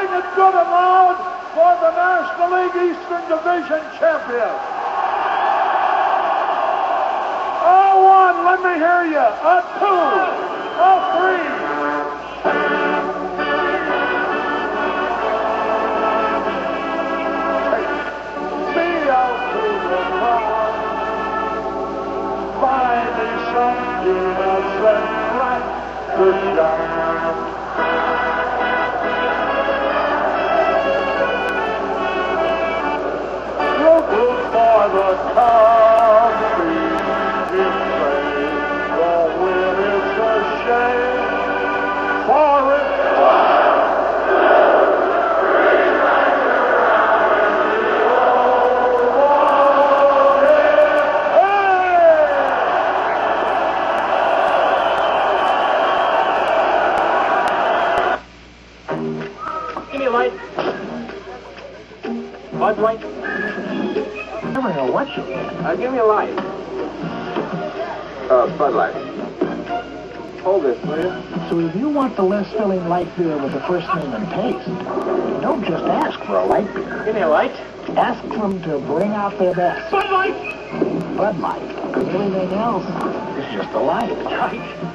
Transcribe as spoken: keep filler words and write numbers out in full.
making it good and loud for the National League Eastern Division champion. A one, let me hear you. A two, a three. Take me out to the crowd. Find me some innocent right to shout. Look for the country betrayed. The win is a shame for it. Give me a light. Bud Light. I never know what you get. Uh, give me a light. Uh, Bud Light. Hold this, will you? So if you want the less filling light beer with the first name and taste, don't just ask for a light beer. Give me a light. Ask them to bring out their best. Bud Light. Bud Light. Because everything else is just a light. Right.